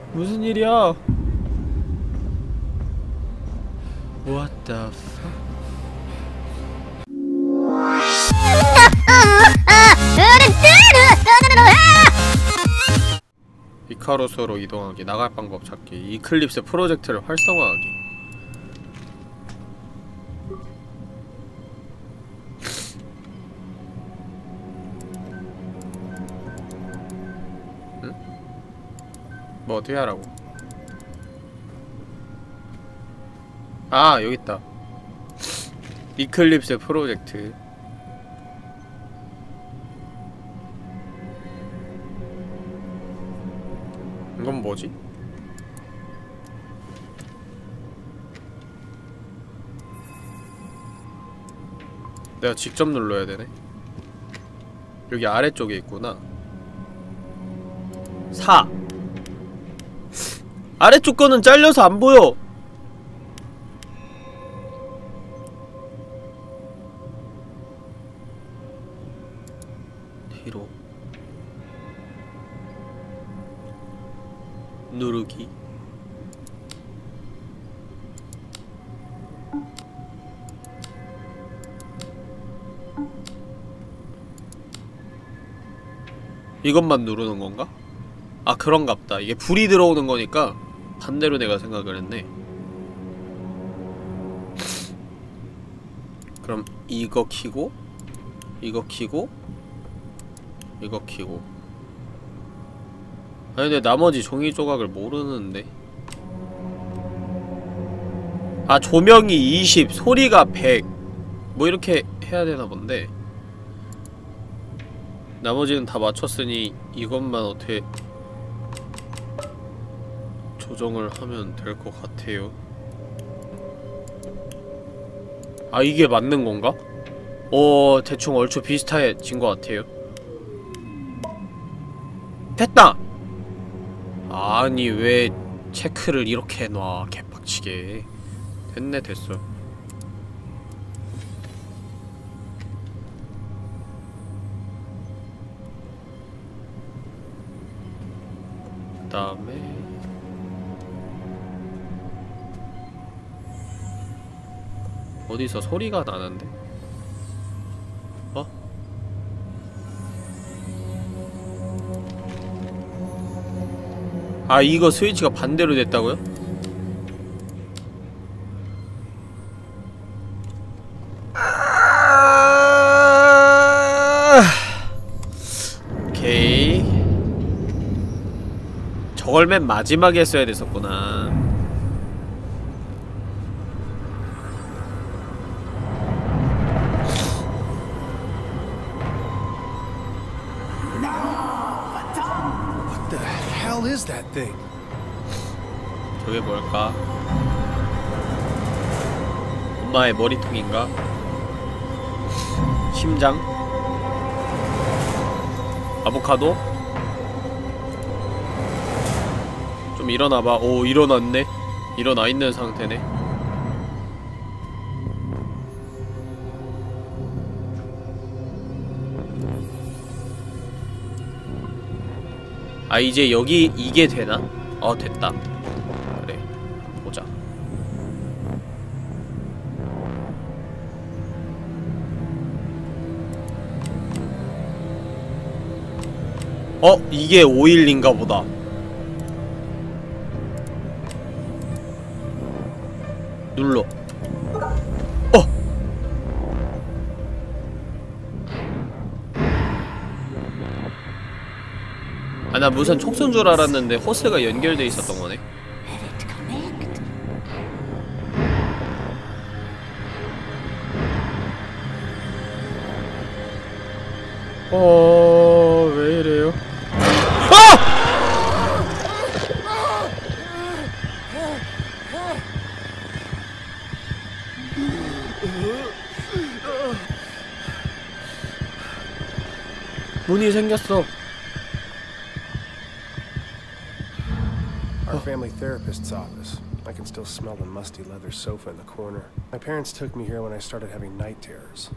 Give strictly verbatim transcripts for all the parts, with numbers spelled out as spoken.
무슨 일이야? What the fuck? 이카루스로 이동하기, 나갈 방법 찾기, 이클립스 프로젝트를 활성화하기. 응? 뭐 어떻게 하라고? 아, 여기 있다. 이클립스 프로젝트. 이건 뭐지? 내가 직접 눌러야 되네. 여기 아래쪽에 있구나. 사. 아래쪽 거는 잘려서 안 보여. 뒤로 누르기. 이것만 누르는 건가? 아, 그런갑다. 이게 불이 들어오는 거니까 반대로 내가 생각을 했네. 그럼 이거 켜고 이거 켜고 이거 켜고. 아니 근데 나머지 종이 조각을 모르는데. 아, 조명이 이십, 소리가 백 뭐 이렇게 해야 되나 본데. 나머지는 다 맞췄으니 이것만 어떻게 조정을 하면 될 것 같아요. 아, 이게 맞는 건가? 어, 대충 얼추 비슷해진 것 같아요. 됐다! 아니, 왜 체크를 이렇게 해놔, 개빡치게. 됐네, 됐어. 그 다음에 어디서 소리가 나는데? 어? 아, 이거 스위치가 반대로 됐다고요? 오케이. 저걸 맨 마지막에 써야 됐었구나. Is that thing? 저게 뭘까? 엄마의 머리통인가? 심장? 아보카도? 좀 일어나봐. 오, 일어났네? 일어나 있는 상태네. 아, 이제 여기 이게 되나? 어, 됐다. 그래, 보자. 어? 이게 오일인가 보다. 눌러. 어! 아, 나 무슨 촉수인 줄 알았는데 호스가 연결돼 있었던 거네. 어... 왜 이래요? 아! 문이 생겼어. Our family therapist's office. I can still smell the musty leather sofa in the corner. My parents took me here when I started having night terrors.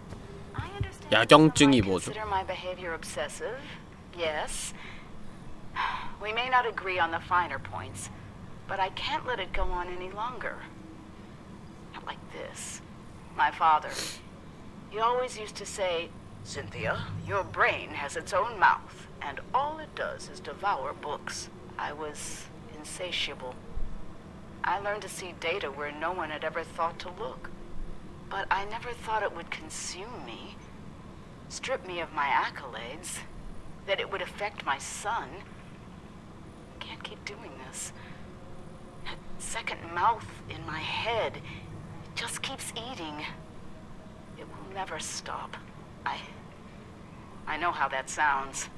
야경증이 뭐죠? My behavior obsessive. Yes. We may not agree on the finer points, but I can't let it go on any longer. Not like this. My father, he always used to say, Cynthia, your brain has its own mouth, and all it does is devour books. I was insatiable. I learned to see data where no one had ever thought to look. But I never thought it would consume me, strip me of my accolades, that it would affect my son. I can't keep doing this. That second mouth in my head, it just keeps eating. It will never stop. I... I know how that sounds.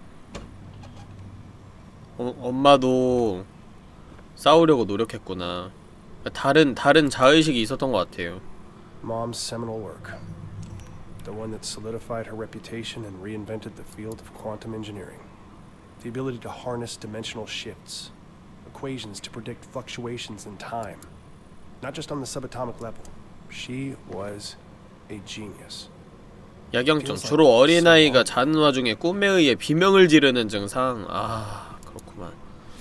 어, 엄마도 싸우려고 노력했구나. 다른 다른 자의식이 있었던 것 같아요. Mom's seminal work. The one that solidified her reputation and reinvented the field of quantum engineering. The ability to harness dimensional shifts, equations to predict fluctuations in time. Not just on the subatomic level. She was a genius. 야경증, 주로 어린아이가 자는 와중에 꿈에 의해 비명을 지르는 증상. 아, 그렇구만.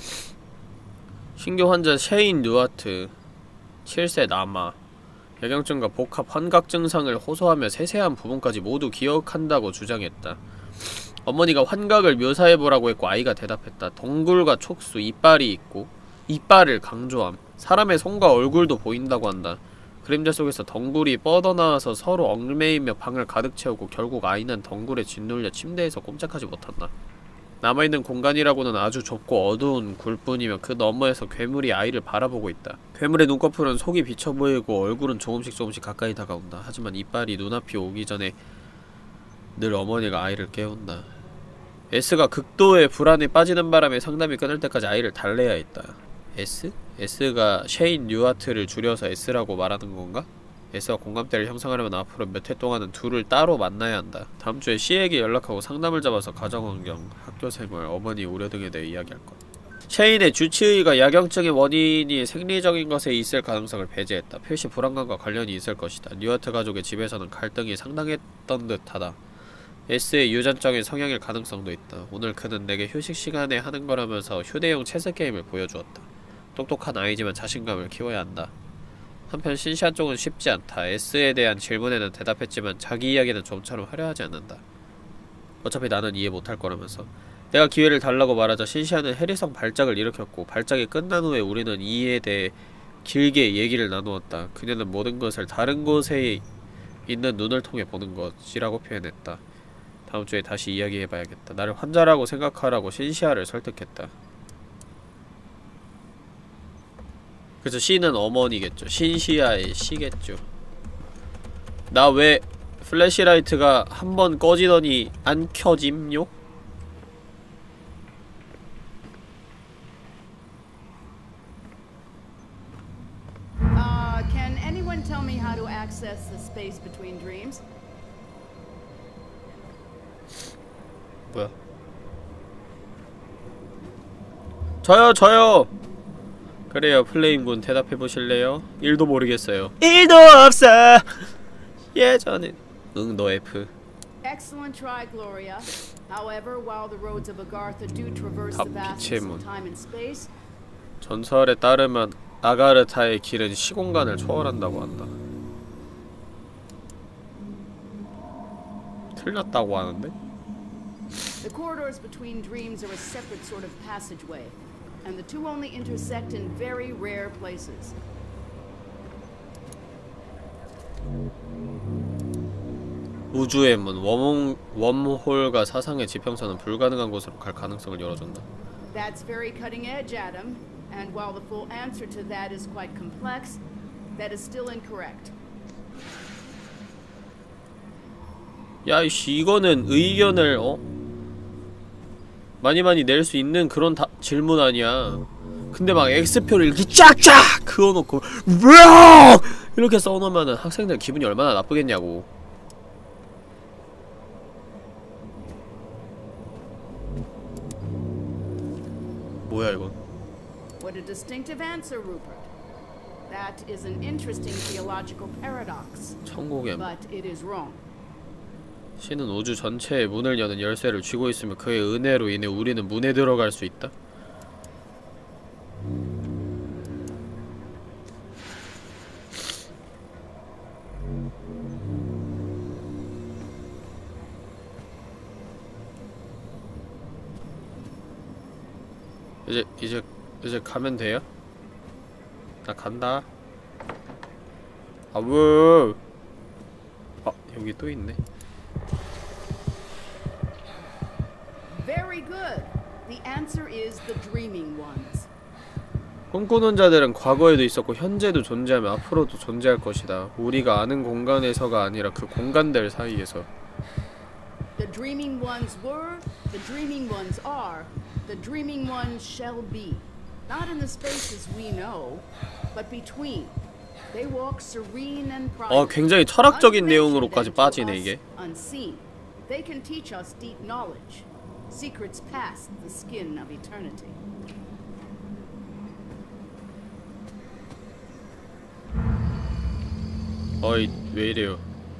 신규 환자 셰인 뉴아트, 칠 세 남아. 야경증과 복합 환각 증상을 호소하며 세세한 부분까지 모두 기억한다고 주장했다. 어머니가 환각을 묘사해보라고 했고 아이가 대답했다. 덩굴과 촉수, 이빨이 있고 이빨을 강조함. 사람의 손과 얼굴도 보인다고 한다. 그림자 속에서 덩굴이 뻗어나와서 서로 얽매이며 방을 가득 채우고 결국 아이는 덩굴에 짓눌려 침대에서 꼼짝하지 못한다. 남아있는 공간이라고는 아주 좁고 어두운 굴뿐이며 그 너머에서 괴물이 아이를 바라보고 있다. 괴물의 눈꺼풀은 속이 비쳐 보이고 얼굴은 조금씩 조금씩 가까이 다가온다. 하지만 이빨이 눈앞이 오기 전에 늘 어머니가 아이를 깨운다. S가 극도의 불안에 빠지는 바람에 상담이 끊을 때까지 아이를 달래야 했다. S? S가 셰인 뉴아트를 줄여서 S라고 말하는 건가? S와 공감대를 형성하려면 앞으로 몇 해 동안은 둘을 따로 만나야 한다. 다음 주에 C에게 연락하고 상담을 잡아서 가정환경, 학교생활, 어머니 우려 등에 대해 이야기할 것. 셰인의 주치의가 야경증의 원인이 생리적인 것에 있을 가능성을 배제했다. 필시 불안감과 관련이 있을 것이다. 뉴아트 가족의 집에서는 갈등이 상당했던 듯하다. S의 유전적인 성향일 가능성도 있다. 오늘 그는 내게 휴식 시간에 하는 거라면서 휴대용 체스 게임을 보여주었다. 똑똑한 아이지만 자신감을 키워야 한다. 한편 신시아 쪽은 쉽지 않다. S에 대한 질문에는 대답했지만 자기 이야기는 좀처럼 화려하지 않는다. 어차피 나는 이해 못할 거라면서. 내가 기회를 달라고 말하자 신시아는 해리성 발작을 일으켰고 발작이 끝난 후에 우리는 이에 대해 길게 얘기를 나누었다. 그녀는 모든 것을 다른 곳에 있는 눈을 통해 보는 것이라고 표현했다. 다음 주에 다시 이야기해봐야겠다. 나를 환자라고 생각하라고 신시아를 설득했다. 그래서 C는 어머니겠죠. 신시아의 C겠죠. 나 왜 플래시라이트가 한 번 꺼지더니 안 켜짐요? Uh, can anyone tell me how to access the space between dreams? 뭐야? 저요 저요! 그래요 플레임군 대답해보실래요? 일도 모르겠어요. 일도 없어! 예전에 응 너 F. Excellent try, Gloria. However, while the roads of Agartha do traverse the vastness of time and space, 전설에 따르면 아가르타의 길은 시공간을 초월한다고 한다. 틀렸다고 하는데? the corridors between dreams are a separate sort of passageway, and the two only intersect in very rare places. 우주의 문, 웜, 웜홀과 사상의 지평선은 불가능한 곳으로 갈 가능성을 열어준다. That's very cutting edge, Adam. And while the full answer to that is quite complex, that is still incorrect. 야, 이씨, 이거는 의견을 어? 많이 많이 낼 수 있는 그런 다, 질문 아니야. 근데 막 X표를 이렇게 쫙쫙 그어놓고 이렇게 써놓으면은 학생들 기분이 얼마나 나쁘겠냐고. 뭐야 이건? What a distinctive answer, Rupert. That is an interesting theological paradox. 천국의 문. But it is wrong. 신은 우주 전체의 문을 여는 열쇠를 쥐고 있으며 그의 은혜로 인해 우리는 문에 들어갈 수 있다? 이제 이제 이제 가면 돼요? 나 간다. 아 왜? 아 여기 또 있네. Very good. The answer is the dreaming ones. 꿈꾸는 자들은 과거에도 있었고 현재도 존재하며 앞으로도 존재할 것이다. 우리가 아는 공간에서가 아니라 그 공간들 사이에서. The dreaming ones were, the dreaming ones are, the dreaming ones shall be. Not in the spaces we know, but between. They walk serene and private. 어, 굉장히 철학적인 내용으로까지 빠지네 이게. Unseen. They can teach us deep knowledge. Secrets past the skin of eternity. 어이 왜 이래요?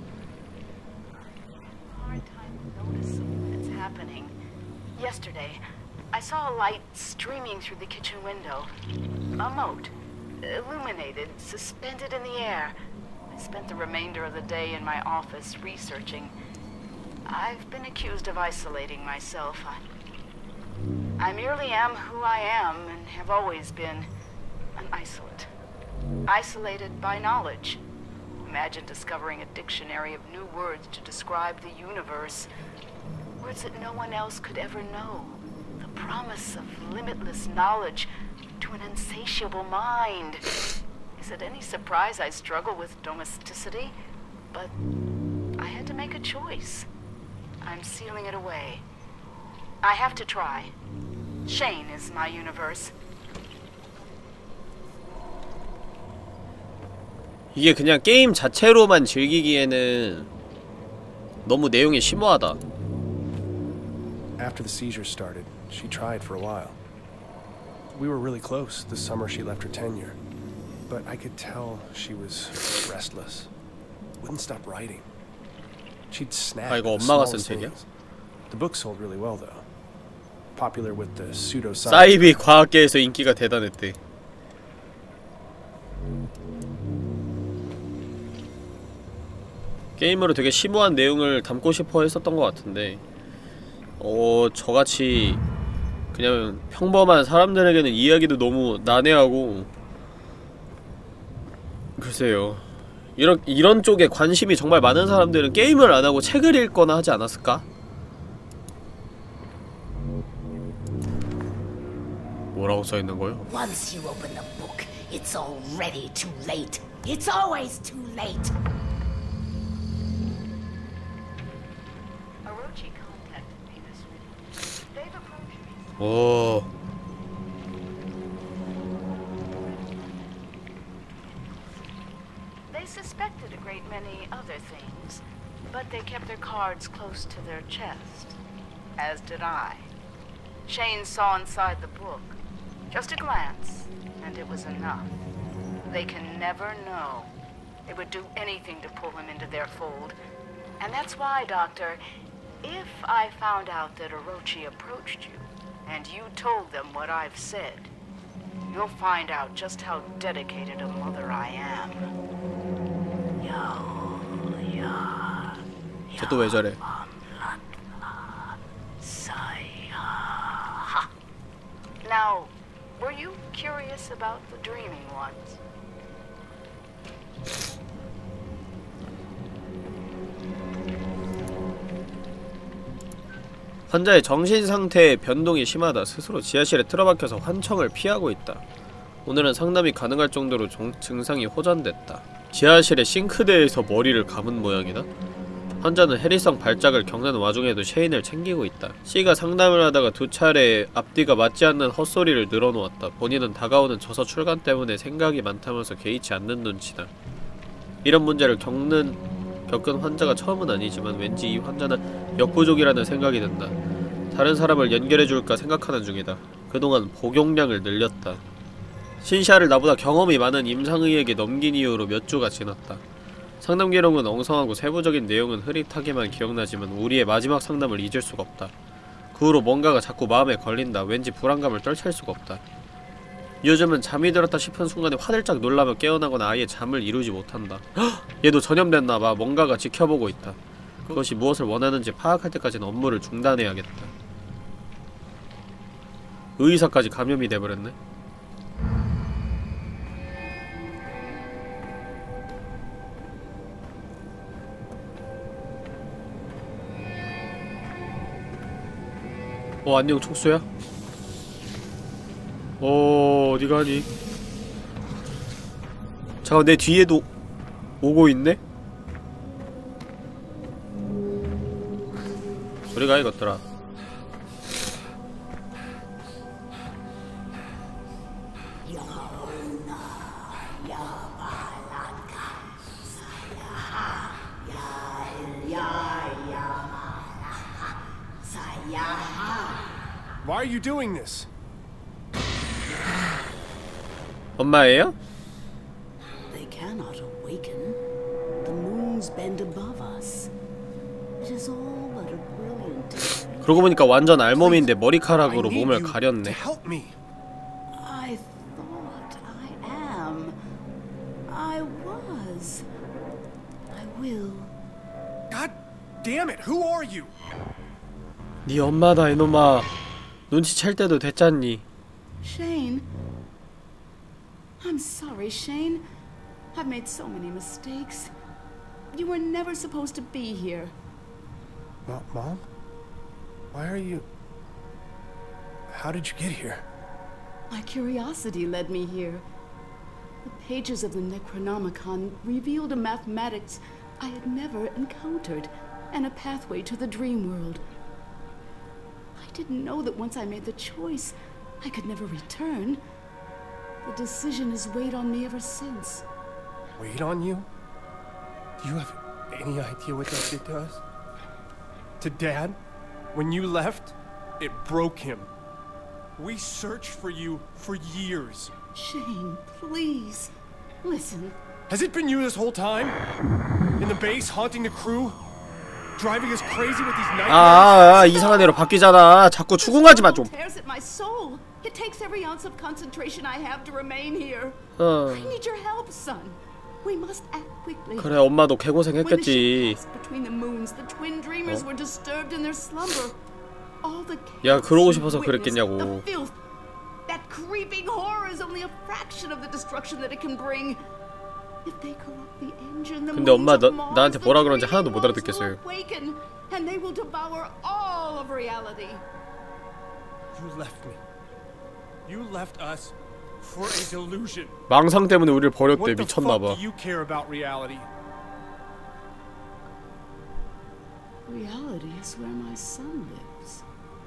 Hard time noticing when it's happening. Yesterday, I saw a light streaming through the kitchen window. A mote, illuminated, suspended in the air. I spent the remainder of the day in my office researching. I've been accused of isolating myself. I, I merely am who I am and have always been an isolate. Isolated by knowledge. Imagine discovering a dictionary of new words to describe the universe. Words that no one else could ever know. The promise of limitless knowledge to an insatiable mind. Is it any surprise I struggle with domesticity? But I had to make a choice. I'm sealing it away. I have to try. Shane is my universe. 이게 그냥 게임 자체로만 즐기기에는 너무 내용이 심오하다. After the seizure started, she tried for a while. We were really close the summer she left her tenure, but I could tell she was restless. Wouldn't stop writing. She'd snap. 아 이거 at the 엄마가 쓴 smallest 책이야? things. The book sold really well though. Popular with the pseudoscience. 사이비 과학계에서 인기가 대단했대. 게임으로 되게 심오한 내용을 담고 싶어 했었던 것 같은데 어... 저같이 그냥 평범한 사람들에게는 이야기도 너무 난해하고 글쎄요 이런, 이런 쪽에 관심이 정말 많은 사람들은 게임을 안하고 책을 읽거나 하지 않았을까? 뭐라고 써있는 거요? Once you open the book, it's already too late. It's always too late. Orochi contacted me this week. They've approached me. 오... They suspected a great many other things, but they kept their cards close to their chest. As did I. Shane saw inside the book. Just a glance, and it was enough. They can never know. They would do anything to pull him into their fold. And that's why, Doctor, if I found out that Orochi approached you, and you told them what I've said, you'll find out just how dedicated a mother I am. Yo, ya, 쟤 또 왜 저래? Now, were you curious about the dreaming ones? 환자의 정신상태의 변동이 심하다. 스스로 지하실에 틀어박혀서 환청을 피하고 있다. 오늘은 상담이 가능할 정도로 종, 증상이 호전됐다. 지하실의 싱크대에서 머리를 감은 모양이다. 환자는 해리성 발작을 겪는 와중에도 셰인을 챙기고 있다. C가 상담을 하다가 두 차례 앞뒤가 맞지 않는 헛소리를 늘어놓았다. 본인은 다가오는 저서 출간 때문에 생각이 많다면서 개의치 않는 눈치다. 이런 문제를 겪는, 겪은 환자가 처음은 아니지만 왠지 이 환자는 역부족이라는 생각이 든다. 다른 사람을 연결해줄까 생각하는 중이다. 그동안 복용량을 늘렸다. 신샤를 나보다 경험이 많은 임상의에게 넘긴 이후로 몇 주가 지났다. 상담 기록은 엉성하고 세부적인 내용은 흐릿하게만 기억나지만 우리의 마지막 상담을 잊을 수가 없다. 그 후로 뭔가가 자꾸 마음에 걸린다. 왠지 불안감을 떨칠 수가 없다. 요즘은 잠이 들었다 싶은 순간에 화들짝 놀라며 깨어나거나 아예 잠을 이루지 못한다. 헉! 얘도 전염됐나봐. 뭔가가 지켜보고 있다. 그것이 무엇을 원하는지 파악할 때까지는 업무를 중단해야겠다. 의사까지 감염이 돼버렸네. 어 안녕 촉수야? 어 어디 가니? 잠깐 내 뒤에도 오고 있네? 저리 가 이것들아. Why are you doing this? 엄마예요? They cannot awaken. The moons bend above us. It is all but a brilliant day. 그러고 보니까 완전 알몸인데 I 머리카락으로 need 몸을 you to 가렸네. help me. I thought I am. I was. I will. God damn it, who are you? 네 엄마다 이놈아. 눈치챌 때도 됐잖니. Shane. I'm sorry, Shane. I've made so many mistakes. You were never supposed to be here. Mo- Mom? Why are you... How did you get here? My curiosity led me here. The pages of the Necronomicon revealed a mathematics I had never encountered, and a pathway to the dream world. I didn't know that once I made the choice, I could never return. The decision has weighed on me ever since. Weighed on you? Do you have any idea what that did to us? To Dad? When you left, it broke him. We searched for you for years. Shane, please, listen. Has it been you this whole time? In the base, haunting the crew? Driving us crazy with these nightmares? 아, 아, 이상한 애로 바뀌잖아. 자꾸 추궁하지 마 좀. Tears at my soul. It takes every ounce of concentration I have to remain here. 어. I need your help, son. We must act quickly. 그래 엄마도 When the 개고생했겠지. ship passed between the moons, the twin dreamers were disturbed in their slumber. All the 야, chaos 그러고 you 싶어서 witnessed, 그랬겠냐고. the filth, that creeping horror is only a fraction of the destruction that it can bring. If they corrupt the engine, the 근데 엄마 moons of 너- Mars, 나한테 the 뭐라 그런지 dreaming 하나도 못 ones will 알아듣겠어요. awaken, and they will devour all of reality. You left me. You left us for a delusion. 망상 때문에 우리를 버렸대. What the fuck 미쳤나봐. do you care about reality? Reality is where my son lives.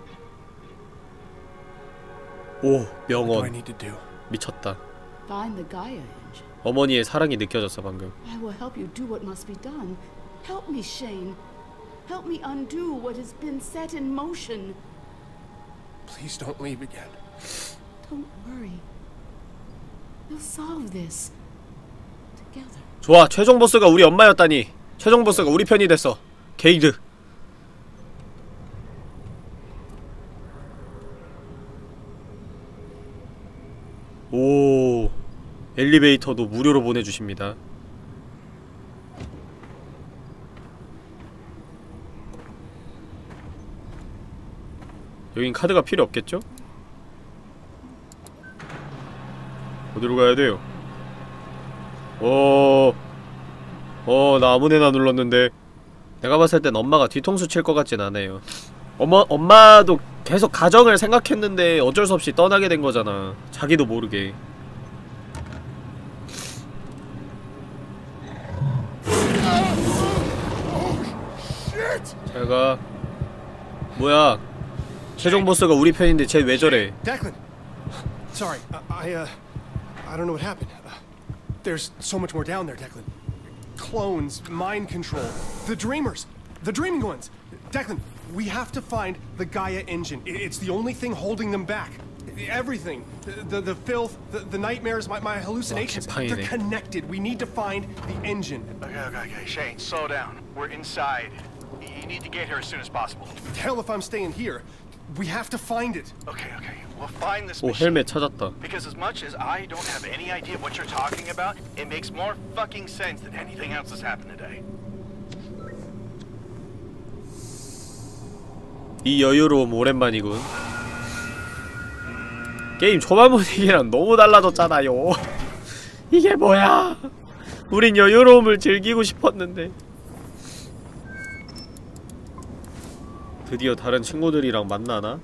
오 What do I 명언. need to do? 미쳤다. Find the Gaia engine. 어머니의 사랑이 느껴졌어 방금. I will help you do what must be done. Help me, Shane. Help me undo what has been set in motion. Please don't leave again. Don't worry. We'll solve this together. 좋아. 최종 보스가 우리 엄마였다니. 최종 보스가 우리 편이 됐어. 게이드. 오 엘리베이터도 무료로 보내주십니다. 여긴 카드가 필요 없겠죠? 어디로 가야 돼요? 어... 어... 나 아무데나 눌렀는데 내가 봤을 땐 엄마가 뒤통수 칠 것 같진 않아요. 엄마, 엄마도 계속 가정을 생각했는데 어쩔 수 없이 떠나게 된 거잖아. 자기도 모르게. 잘가. 뭐야? 최종 보스가 우리 편인데 쟤 왜 저래? Declan! Sorry, I, I, uh, I don't know what happened. Uh, there's so much more down there, Declan. Clones, mind control, the dreamers, the dreaming ones. Declan, we have to find the Gaia engine. I- It's the only thing holding them back. Everything. The, the, the filth, the, the nightmares, my, my hallucinations. 개판이네. They're connected. We need to find the engine. Okay, okay, okay, Shane, slow down. We're inside. Y- You need to get here as soon as possible. Hell if I'm staying here. We have to find it. Okay, okay, we'll find this 오 machine. 헬멧 찾았다. Because as much as I don't have any idea what you're talking about, it makes more fucking sense than anything else that's happened today. 이 여유로움 오랜만이군. 게임 초반 분위기랑 너무 달라졌잖아요. 이게 뭐야? 우린 여유로움을 즐기고 싶었는데. 드디어 다른 친구들이랑 만나나?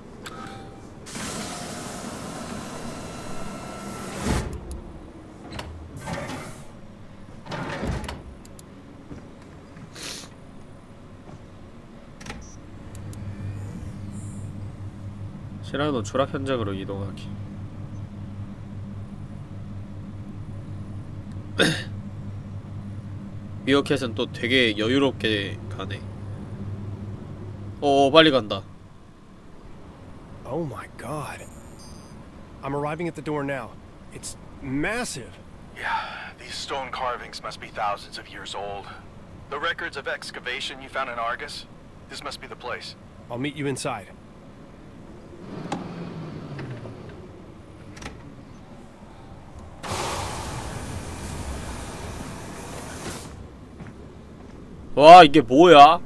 시라노 추락 현장으로 이동하기. 미어캣은 또 되게 여유롭게 가네. 어, 빨리 간다. Oh my god. I'm arriving at the door now. It's massive. Yeah, these stone carvings must be thousands of years old. The records of excavation you found in Argus? This must be the place. I'll meet you inside. 와, 이게 뭐야?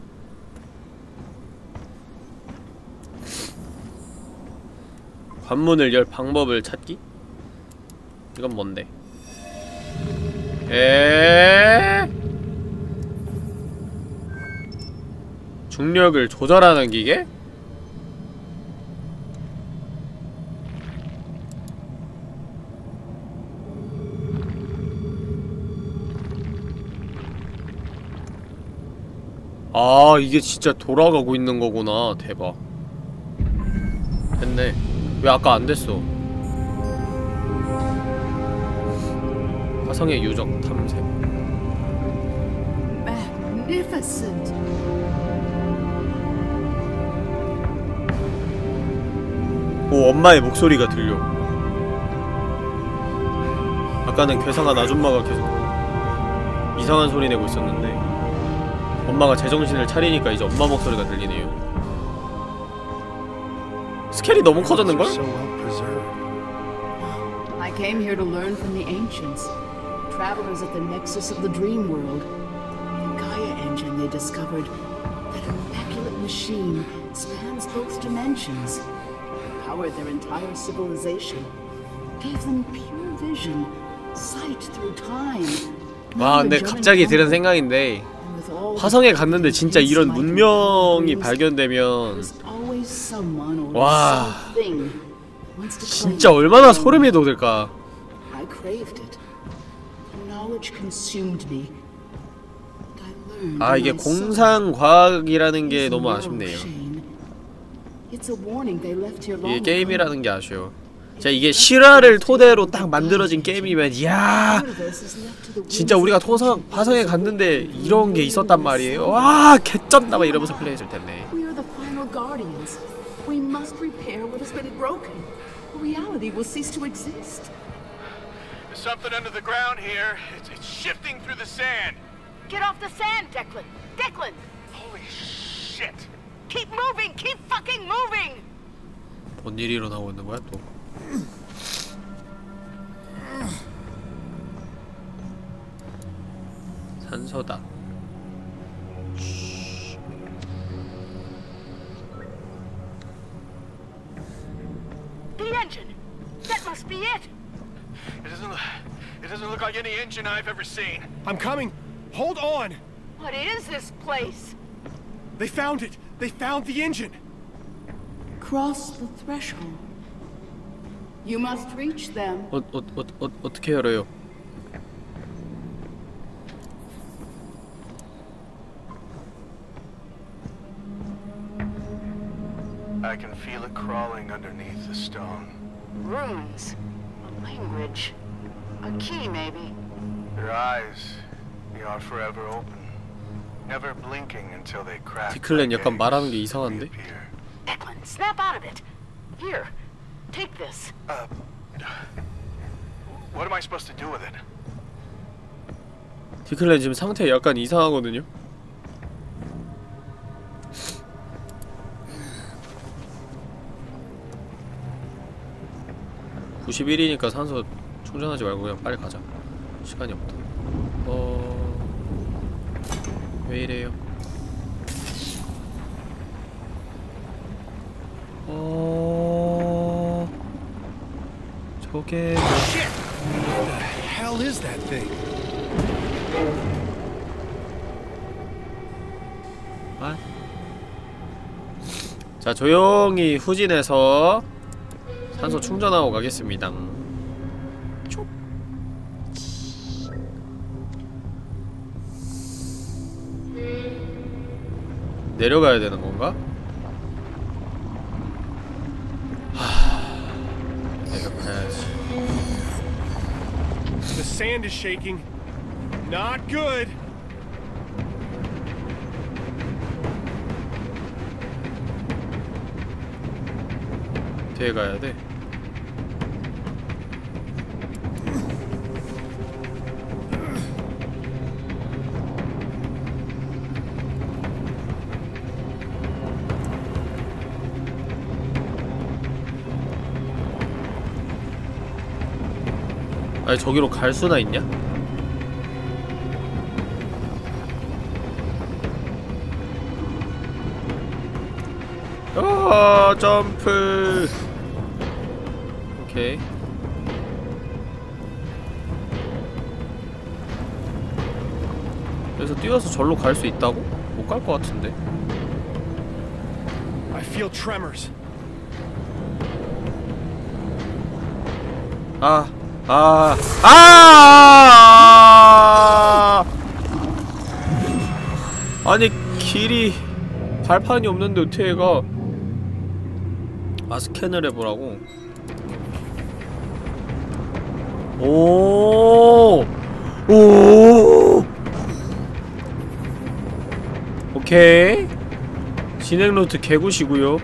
관문을 열 방법을 찾기? 이건 뭔데? 에 중력을 조절하는 기계? 아, 이게 진짜 돌아가고 있는 거구나. 대박. 됐네. 왜 아까 안 됐어? 화성의 유적 탐색. Magnificent. 오, 엄마의 목소리가 들려. 아까는 괴상한 아줌마가 계속 이상한 소리 내고 있었는데 엄마가 제정신을 차리니까 이제 엄마 목소리가 들리네요. 스케일이 너무 커졌는걸? So well preserved. I came here to learn from the ancients, travelers at the nexus of the dream world. The Gaia engine they discovered, that immaculate machine, spans both dimensions. Powered their entire civilization, gave them pure vision, sight through time. 와, 근데 갑자기 들은 생각인데 화성에 갔는데 진짜 이런 문명이 발견되면 와, 진짜 얼마나 소름이 돋을까. 아, 이게 공상과학이라는 게 너무 아쉽네요. 이게 게임이라는 게 아쉬워. 자, 이게 실화를 토대로 딱 만들어진 게임이면 이야, 진짜 우리가 토성, 화성에 갔는데 이런 게 있었단 말이에요. 와, 개쩐다 막 이러면서 플레이했을 텐데. Something under the ground here. It's, it's shifting through the sand. Get off the sand, Declan! Declan! Holy shit! Keep moving! Keep fucking moving! 뭔 일이 일어나고 있는 거야 또? 산소다. The engine! That must be it! It doesn't look, it doesn't look like any engine I've ever seen. I'm coming. Hold on. What is this place? They found it. They found the engine. Cross the threshold. You must reach them. 어, 어, 어, 어, 어떻게 열어요? I can feel it crawling underneath the stone. Runes. A language. A key, maybe. Their eyes, they are forever open. Never blinking until they crack. 디클랜 약간 말하는 게 이상한데? Declan, snap out of it. Here, take this. Uh, what am I supposed to do with it? 디클랜 지금 상태 약간 이상하거든요? 구십일이니까 산소 충전하지 말고 그냥 빨리 가자. 시간이 없다. 어... 왜 이래요? 어... 포켓몬. Shit! What the hell is that thing? 아? 자, 조용히 후진해서 산소 충전하고 가겠습니다. 촉. 내려가야 되는 건가? 하... 내려가야지. The sand is shaking. Not good. 뒤에 가야 돼. 아니 저기로 갈 수나 있냐? 아 점프. 오케이. 그래서 뛰어서 절로 갈 수 있다고? 못 갈 것 같은데. I feel tremors. 아, 아, 아! 아니 길이 발판이 없는데 어떻게 가? 아 스캔을 해보라고. 오, 오, 오케이. 진행 루트 개굿이고요.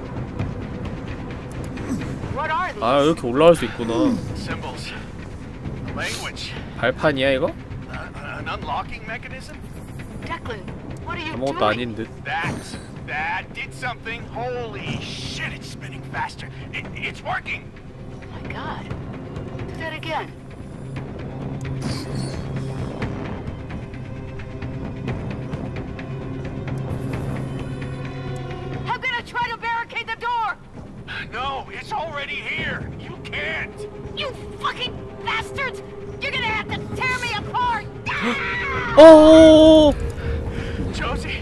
아 이렇게 올라갈 수 있구나. Symbols. Language. 발판이야 이거? An unlocking mechanism? Declan, what are you 아무것도 doing? 아닌 듯. That. That did something. Holy shit, it's spinning faster. It, it's working. Oh my god. Do that again. I'm gonna try to barricade the door! No, it's already here. You can't. You fucking bastards! You're gonna have to tear me apart! 오, Josie.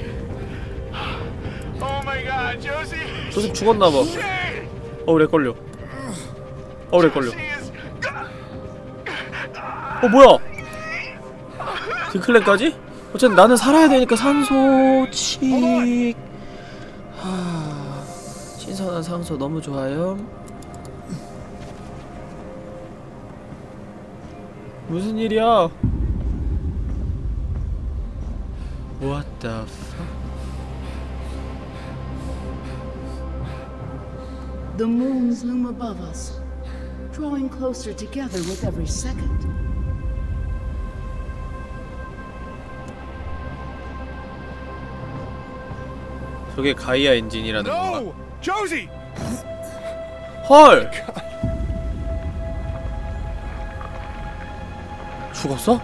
Oh my god, Josie. 조셉 죽었나봐. Shit. 어, 렉 걸려. 어, 렉 걸려. Josie is... 어, 뭐야? 디클랜까지? 어쨌든 나는 살아야 되니까 산소치. 하... 신선한 산소 너무 좋아요. 무슨 일이야? What the fuck? The moons loom above us, drawing closer together with every second. 저게 가이아 엔진이라는 건가? No! Josie! 헐! 죽었어?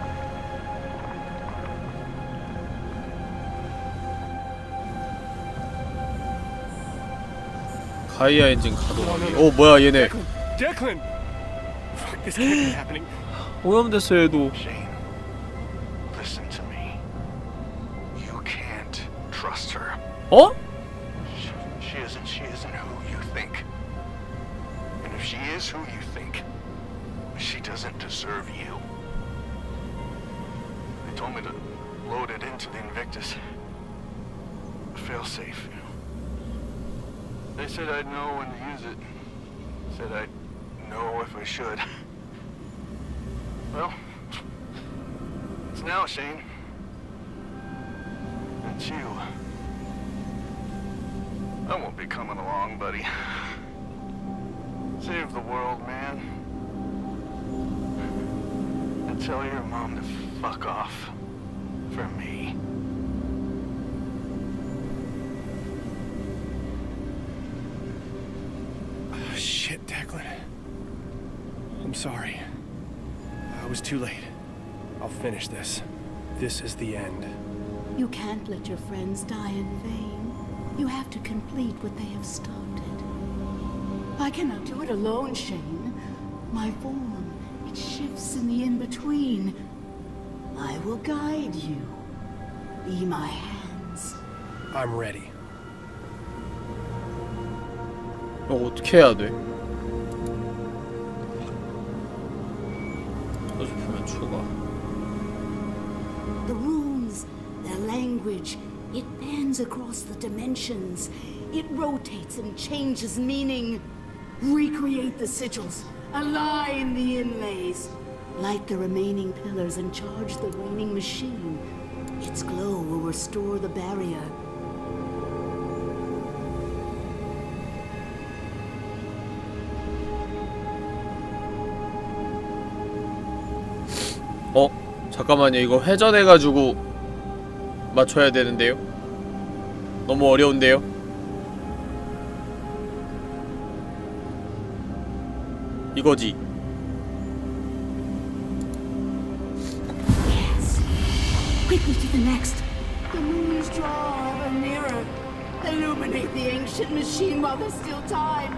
가이아 엔진 가동하기. 오 뭐야 얘네. Declan! Fuck, this can't be happening. 오염됐어 얘도. Shane, listen to me. You can't trust her. 어? She, she isn't. She isn't who you think. And if she is who you think, she doesn't deserve you. They told me to load it into the Invictus. Fail safe. They said I'd know when to use it. Said I'd know if I should. Well, it's now, Shane. It's you. I won't be coming along, buddy. Save the world, man. And tell your mom to fuck off. For me. Oh, shit, Declan. I'm sorry. I was too late. I'll finish this. This is the end. You can't let your friends die in vain. You have to complete what they have started. I cannot do it alone, Shane. My form, it shifts in the in-between. I will guide you. Be my hands. I'm ready. 이거 어떻게 해야 돼? 소지품의 추가. The runes, their language, it bends across the dimensions. It rotates and changes meaning. Recreate the sigils. Align the inlays. Light the remaining pillars and charge the waning machine. Its glow will restore the barrier. 어? 잠깐만요. 이거 회전해가지고 맞춰야 되는데요? 너무 어려운데요? 이거지. Yes. Quickly to the next. The moons draw ever nearer. Illuminate the ancient machine while there's still time.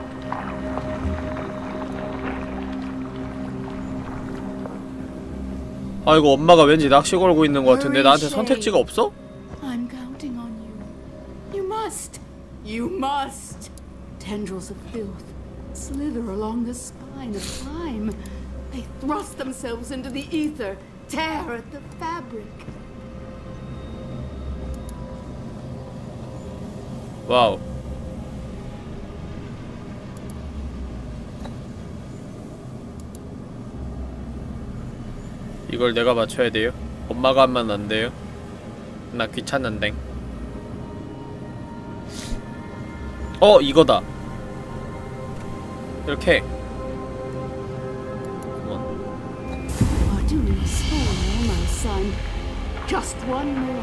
아 이거 엄마가 왠지 낚시 걸고 있는 것 같은데 나한테 선택지가 없어? I'm counting on you. You must. You must. Tendrils of filth slither along the spine of time. They thrust themselves into the ether, tear at the fabric. 와우. 이걸 내가 맞춰야 돼요? 엄마가 하면 안 돼요? 나 귀찮은데. 어, 이거다. 이렇게. Our doom is small, my son. Just one more.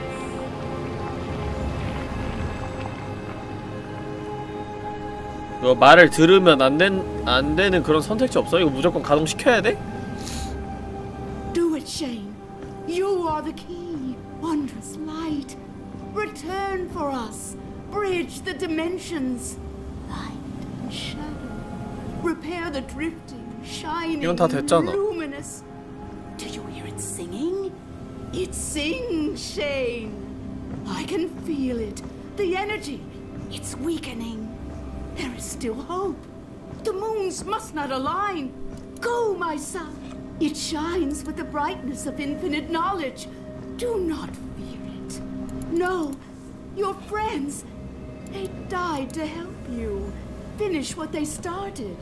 이거 말을 들으면 안 된, 안 되는 그런 선택지 없어? 이거 무조건 가동시켜야 돼? Do it, Shane. You are the key. Wondrous light. Return for us. Bridge the dimensions. Light and shadow. Repair the drifting, shining, 이건 다 됐잖아. luminous. Do you hear it singing? It sings, Shane. I can feel it. The energy. It's weakening. There is still hope. The moons must not align. Go, my son. It shines with the brightness of infinite knowledge. Do not fear it. No, your friends, they died to help you. Finish what they started.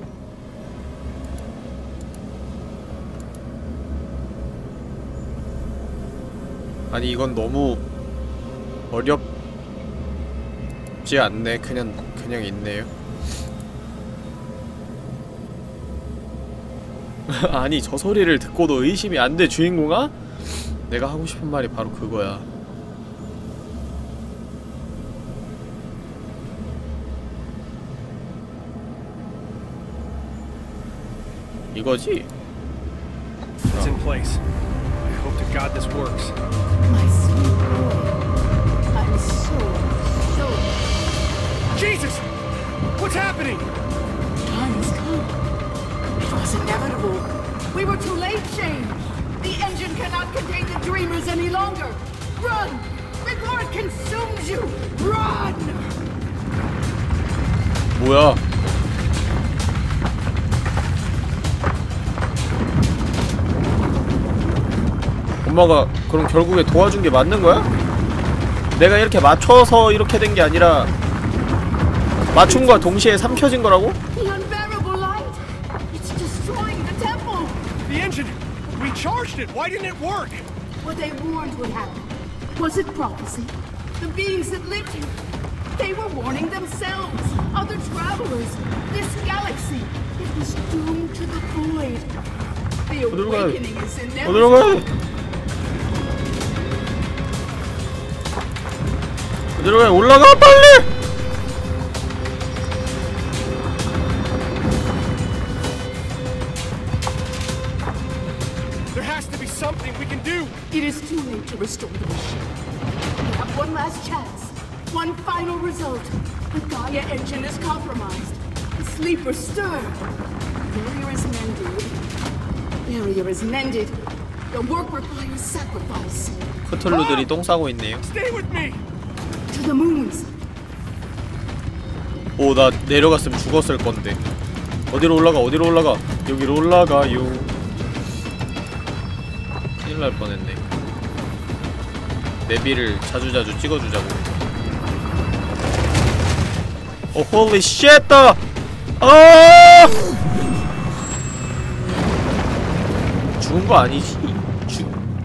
아니 이건 너무 어렵지 않네. 그냥 그냥 있네요. 아니 저 소리를 듣고도 의심이 안 돼 주인공아? 내가 하고 싶은 말이 바로 그거야. 이거지? It's in place. I hope to God this works. My sweet boy. I'm so, so... Jesus! What's happening? Time has come. It was inevitable. We were too late, Shane. The engine cannot contain the dreamers any longer. Run! Before it consumes you! Run! 뭐야? 엄마가 그럼 결국에 도와준 게 맞는 거야? 내가 이렇게 맞춰서 이렇게 된 게 아니라 맞춤과 동시에 삼켜진 거라고? The unbearable light! It's destroying the temple! The engine! We charged it! Why didn't it work? What they warned would happen. Was it prophecy? The beings that lived here. They were warning themselves, other travelers, this galaxy. It was doomed to the void. The awakening is inevitable. 어디로 가야 돼? 어디로 가야 돼? 올라가 빨리! There has to be something we can do! It is too late to restore the machine. We have one last chance. One final result. The Gaia engine is compromised. The sleepers stir. Barrier is mended. Barrier is mended. The work requires sacrifice. 크툴루들이 똥 싸고 있네요. Stay with me. To the moons. 오, 나 내려갔으면 죽었을 건데. 어디로 올라가? 어디로 올라가? 여기로 올라가요. 큰일 날 뻔했네. 내비를 자주자주 찍어주자고. 오, 홀리 쉣! 아! 죽은 거 아니지? 죽...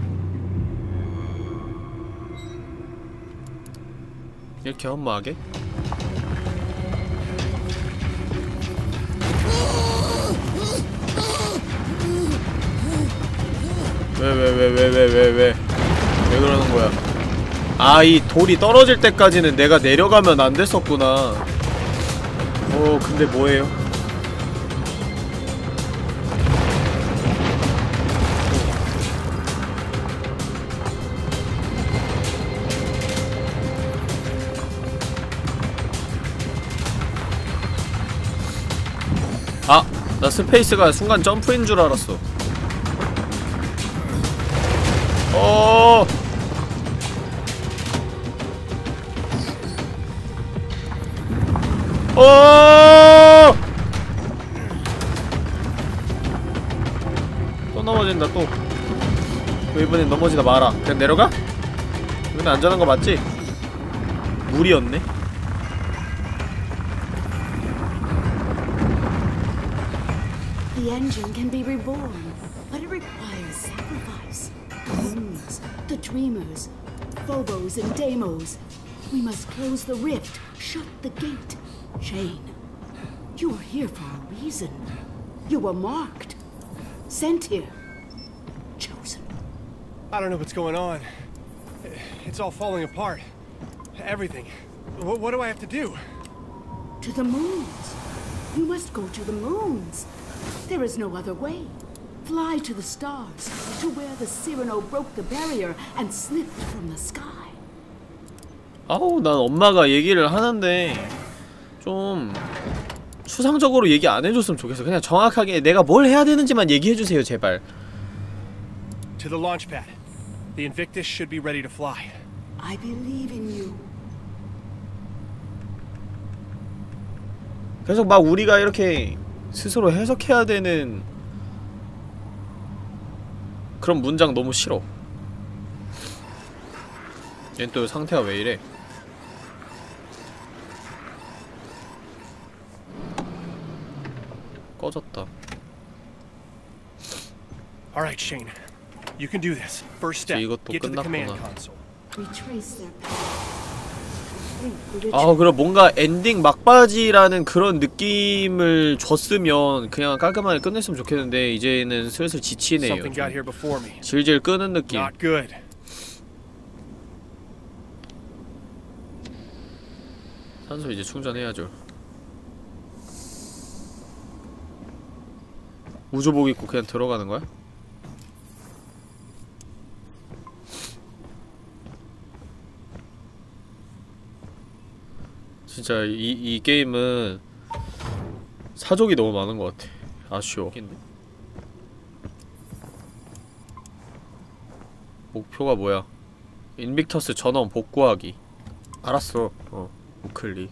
이렇게 험마하게? 왜 왜 왜 왜 왜 왜 왜 왜 그러는 거야? 아, 이 돌이 떨어질 때까지는 내가 내려가면 안 됐었구나. 어, 근데 뭐예요? 아! 나 스페이스가 순간 점프인 줄 알았어. 어. 어. 또 넘어진다 또. 왜 이번엔 넘어지다 마라. 그냥 내려가? 이건 안전한 거 맞지? 물이었네. The engine can be reborn, but it requires sacrifice. The moons, the dreamers, Phobos and Deimos. We must close the rift, shut the gate. Shane, you are here for a reason. You were marked, sent here, chosen. I don't know what's going on. It's all falling apart. Everything. What, what do I have to do? To the moons. You must go to the moons. There is no other way. Fly to the stars, to where the Cyrano broke the barrier and slipped from the sky. 아우, 난 엄마가 얘기를 하는데 좀 추상적으로 얘기 안 해줬으면 좋겠어. 그냥 정확하게 내가 뭘 해야 되는지만 얘기해주세요, 제발. To the launch pad. The Invictus should be ready to fly. I believe in you. 계속 막 우리가 이렇게 스스로 해석해야 되는 그런 문장 너무 싫어. 얜 또 상태가 왜 이래? 꺼졌다. All right, Shane. You can do this. First step. 이것도 Get to the command 끝났구나. console. Retrace their path. Complete the 아, ritual. 그럼 뭔가 엔딩 막바지라는 그런 느낌을 줬으면 그냥 깔끔하게 끝냈으면 좋겠는데 이제는 슬슬 지치네요. Something got here before me. 질질 끄는 느낌. Not good. 산소 이제 충전해야죠. 우주복 입고 그냥 들어가는 거야? 진짜 이, 이 게임은 사족이 너무 많은 것 같아. 아쉬워. 목표가 뭐야? 인빅터스 전원 복구하기. 알았어. 어, 우클릭.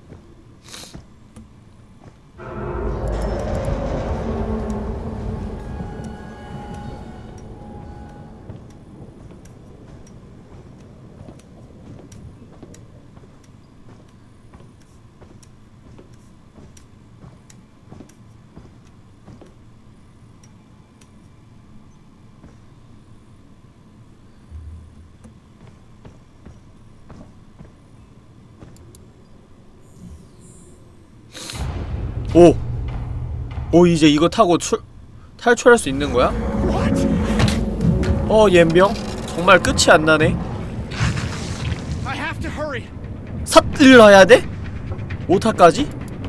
오! 오, 이제 이거 타고 출, 탈출할 수 있는 거야? 어, 옌병? 정말 끝이 안 나네. I have to hurry. 삿들러야 돼? 오타까지?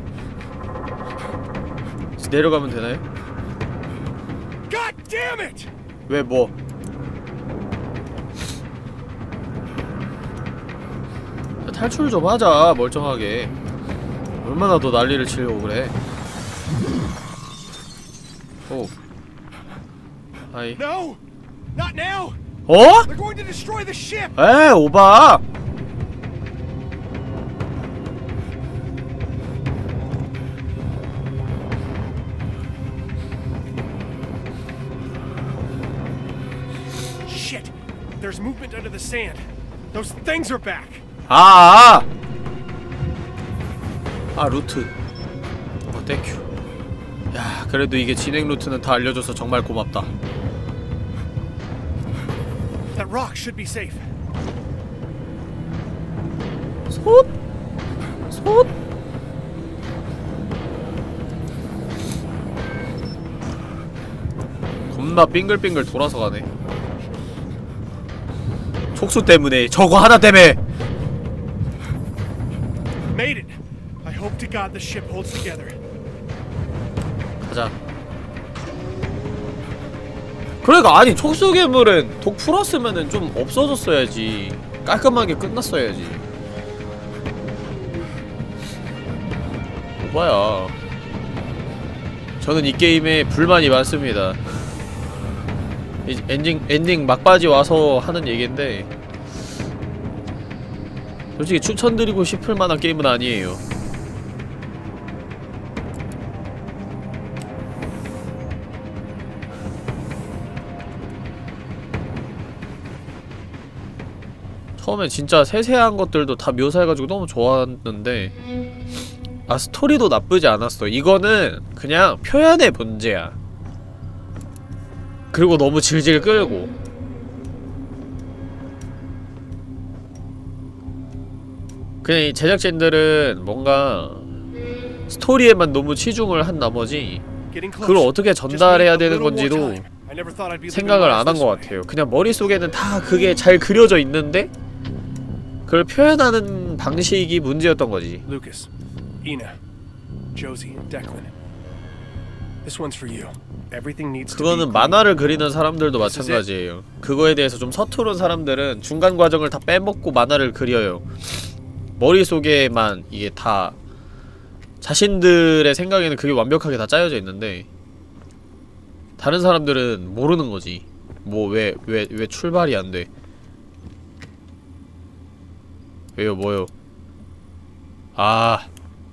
내려가면 되나요? God damn it! 왜 뭐? 야, 탈출 좀 하자, 멀쩡하게. 얼마나 더 난리를 치려고 그래. 오. 하이. No! Not now! 어? They're going to destroy the ship! 에 오바. Shit! There's movement under the sand. Those things are back! 아, 아, 아 루트. 어, 땡큐. 야, 그래도 이게 진행 루트는 다 알려줘서 정말 고맙다. That rock should be safe. 솥? 솥? 겁나 빙글빙글 돌아서 가네. 촉수 때문에, 저거 하나 때문에. Made it. I hope to God the ship holds together. 가자. 그러니까 아니 촉수 괴물은 독 풀었으면은 좀 없어졌어야지. 깔끔하게 끝났어야지. 오바야. 저는 이 게임에 불만이 많습니다. 이제 엔딩 엔딩 막바지 와서 하는 얘기인데 솔직히 추천드리고 싶을 만한 게임은 아니에요. 처음에 진짜 세세한 것들도 다 묘사해가지고 너무 좋았는데 아 스토리도 나쁘지 않았어. 이거는 그냥 표현의 문제야. 그리고 너무 질질 끌고 그냥 이 제작진들은 뭔가 스토리에만 너무 치중을 한 나머지 그걸 어떻게 전달해야 되는 건지도 생각을 안 한 것 같아요. 그냥 머릿속에는 다 그게 잘 그려져 있는데 그걸 표현하는 방식이 문제였던 거지. Lucas, Ina, Josie, Declan. This one's for you. Everything needs to be 그거는 만화를 그리는 사람들도 마찬가지예요. 그거에 대해서 좀 서투른 사람들은 중간 과정을 다 빼먹고 만화를 그려요. 머릿속에만 이게 다 자신들의 생각에는 그게 완벽하게 다 짜여져 있는데 다른 사람들은 모르는 거지. 뭐 왜 왜 왜 출발이 안 돼? 왜요 뭐요? 아,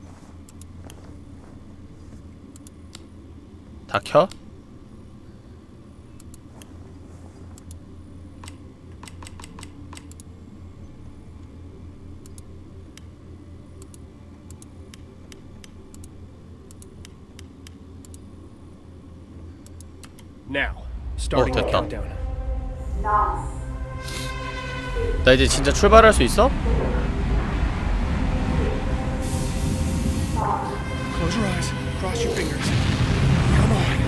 다 켜? Now, starting the 됐다. countdown. 나 이제 진짜 출발할 수 있어? Close your eyes. Cross your fingers. Come on.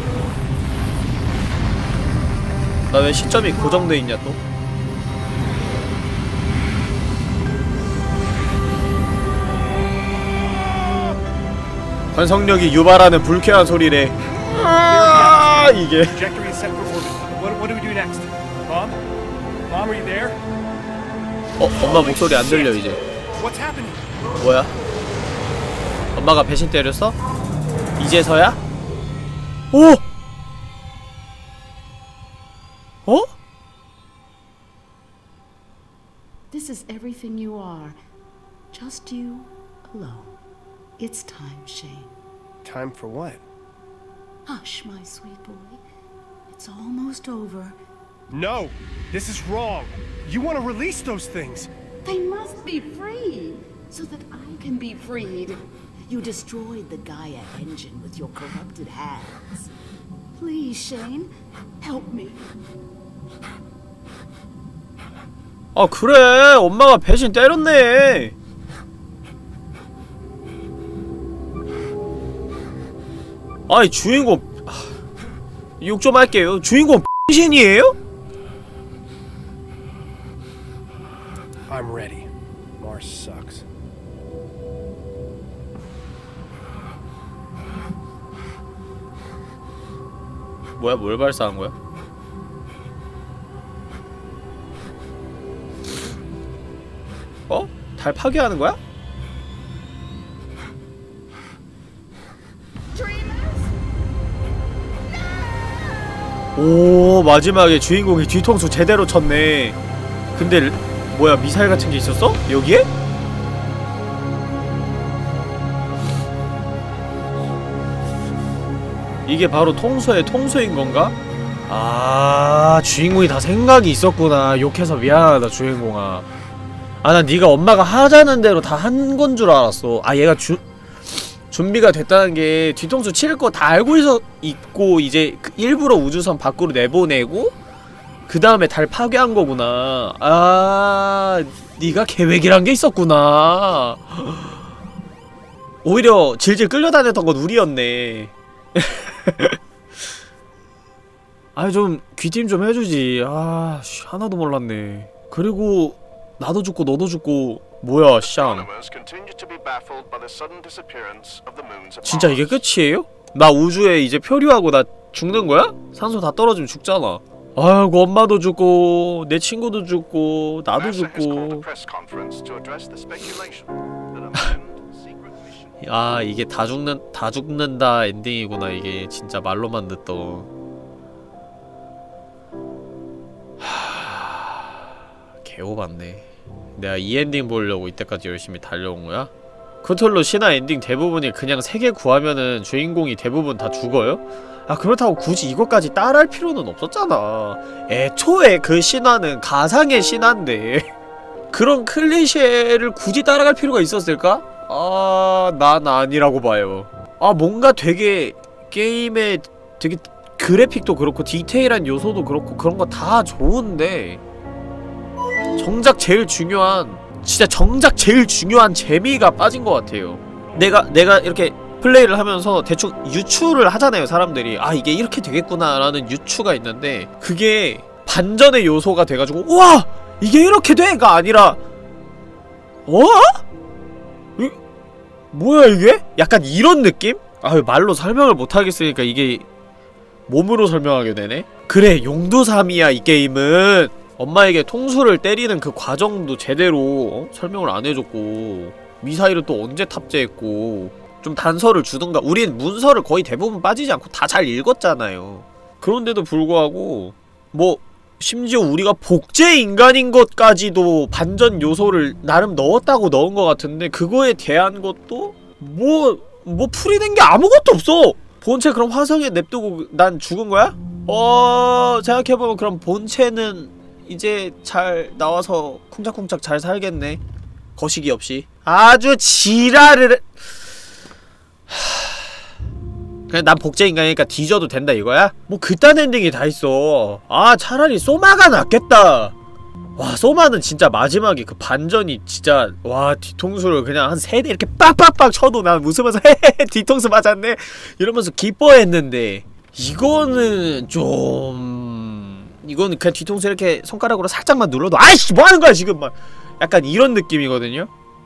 나 왜 시점이 고정돼 있냐 또? 관성력이 유발하는 불쾌한 소리래. 아, 이게. Trajectory is set for orbit. What, what do we do next? Mom? Mom, are you there? 어, 엄마 목소리 안 들려 이제. What's happening? 뭐야? 엄마가 배신 때렸어? 이제서야? 오! 어? This is everything you are. Just you alone. It's time, Shane. Time for what? Hush, my sweet boy. It's almost over. No! This is wrong! You want to release those things! They must be free, so that I can be freed. You destroyed the Gaia engine with your corrupted hands. Please, Shane, help me. 아 그래 엄마가 배신 때렸네. 아니 주인공 욕 좀 할게요. 주인공 신이에요? I'm ready. Mars sucks. 뭐야 뭘 발사한 거야? 어? 달 파괴하는 거야? Dreamers? No! 오, 마지막에 주인공이 뒤통수 제대로 쳤네. 근데 뭐야, 미사일 같은 게 있었어? 여기에? 이게 바로 통수의 통수인 건가? 아, 주인공이 다 생각이 있었구나. 욕해서 미안하다, 주인공아. 아, 난 네가 엄마가 하자는 대로 다 한 건 줄 알았어. 아, 얘가 주 준비가 됐다는 게 뒤통수 칠 거 다 알고 있어, 있고 이제 일부러 우주선 밖으로 내보내고 그 다음에 달 파괴한 거구나. 아, 네가 계획이란 게 있었구나. 오히려 질질 끌려다녔던 건 우리였네. 아, 좀 귀띔 좀 해주지. 아, 씨, 하나도 몰랐네. 그리고 나도 죽고 너도 죽고. 뭐야, 샹. 진짜 이게 끝이에요? 나 우주에 이제 표류하고 나 죽는 거야? 산소 다 떨어지면 죽잖아. 아이고, 엄마도 죽고 내 친구도 죽고 나도 죽고. 아, 이게 다 죽는 다 죽는다 엔딩이구나. 이게 진짜 말로만 듣던. 하... 개오봤네. 내가 이 엔딩 보려고 이때까지 열심히 달려온 거야? 크툴루 신화 엔딩 대부분이 그냥 세 개 구하면은 주인공이 대부분 다 죽어요? 아, 그렇다고 굳이 이것까지 따라할 필요는 없었잖아. 애초에 그 신화는 가상의 신화인데 그런 클리셰를 굳이 따라갈 필요가 있었을까? 아, 난 아니라고 봐요. 아, 뭔가 되게 게임에 되게 그래픽도 그렇고 디테일한 요소도 그렇고 그런 거 다 좋은데 정작 제일 중요한, 진짜 정작 제일 중요한 재미가 빠진 것 같아요. 내가 내가 이렇게 플레이를 하면서 대충 유추를 하잖아요, 사람들이. 아, 이게 이렇게 되겠구나 라는 유추가 있는데 그게 반전의 요소가 돼가지고 우와! 이게 이렇게 돼!가 아니라 어? 이, 뭐야 이게? 약간 이런 느낌? 아, 말로 설명을 못하겠으니까 이게 몸으로 설명하게 되네? 그래, 용두삼이야 이 게임은. 엄마에게 통수를 때리는 그 과정도 제대로 어? 설명을 안 해줬고 미사일은 또 언제 탑재했고 좀 단서를 주든가. 우린 문서를 거의 대부분 빠지지 않고 다 잘 읽었잖아요. 그런데도 불구하고 뭐 심지어 우리가 복제 인간인 것까지도 반전 요소를 나름 넣었다고 넣은 것 같은데 그거에 대한 것도 뭐 뭐 풀이된 게 아무것도 없어. 본체 그럼 화성에 냅두고 난 죽은 거야? 어... 생각해보면 그럼 본체는 이제 잘 나와서 쿵짝쿵짝 잘 살겠네. 거시기 없이. 아주 지랄을. 그냥 난 복제인간이니까 뒤져도 된다 이거야? 뭐 그딴 엔딩이 다 있어. 아, 차라리 소마가 낫겠다. 와, 소마는 진짜 마지막에 그 반전이 진짜, 와, 뒤통수를 그냥 한 세 대 이렇게 빡빡빡 쳐도 난 웃으면서 헤헤헤 뒤통수 맞았네 이러면서 기뻐했는데 이거는 좀... 이거는 그냥 뒤통수 이렇게 손가락으로 살짝만 눌러도 아이씨 뭐하는 거야 지금 막 약간 이런 느낌이거든요?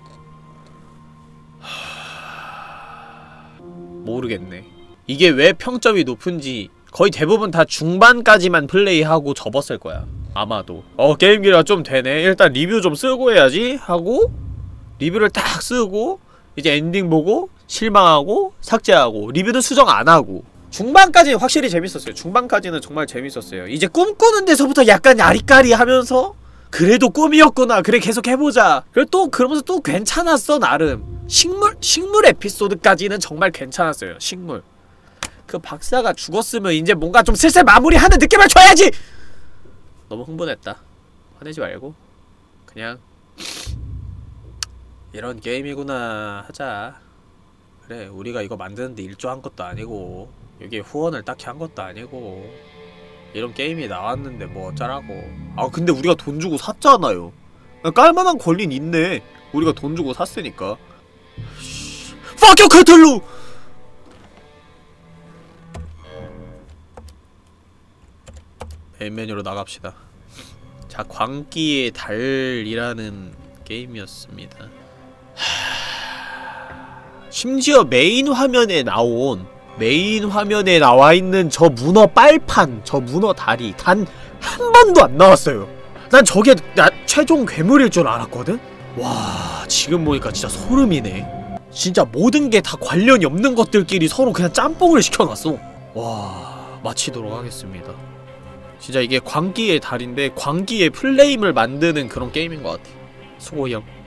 모르겠네. 이게 왜 평점이 높은지 거의 대부분 다 중반까지만 플레이하고 접었을 거야. 아마도. 어, 게임기가 좀 되네. 일단 리뷰 좀 쓰고 해야지 하고 리뷰를 딱 쓰고 이제 엔딩 보고 실망하고 삭제하고 리뷰는 수정 안 하고. 중반까지는 확실히 재밌었어요. 중반까지는 정말 재밌었어요. 이제 꿈꾸는 데서부터 약간 야리까리 하면서 그래도 꿈이었구나. 그래 계속 해보자. 그리고 또 그러면서 또 괜찮았어 나름. 식물? 식물 에피소드까지는 정말 괜찮았어요. 식물. 그 박사가 죽었으면 이제 뭔가 좀 슬슬 마무리하는 느낌을 줘야지! 너무 흥분했다. 화내지 말고 그냥 이런 게임이구나 하자. 그래, 우리가 이거 만드는데 일조한 것도 아니고 여기에 후원을 딱히 한 것도 아니고 이런 게임이 나왔는데 뭐 어쩌라고. 아, 근데 우리가 돈 주고 샀잖아요. 깔만한 권리는 있네. 우리가 돈 주고 샀으니까. Fuck you, 크툴루! 메인 메뉴로 나갑시다. 자, 광기의 달이라는 게임이었습니다. 하... 심지어 메인 화면에 나온 메인 화면에 나와있는 저 문어 빨판, 저 문어 다리 단 한 번도 안 나왔어요. 난 저게 나 최종 괴물일 줄 알았거든? 와, 지금 보니까 진짜 소름이네. 진짜 모든 게 다 관련이 없는 것들끼리 서로 그냥 짬뽕을 시켜놨어. 와, 마치도록 하겠습니다. 진짜 이게 광기의 달인데 광기의 플레임을 만드는 그런 게임인 것 같아. 수고형.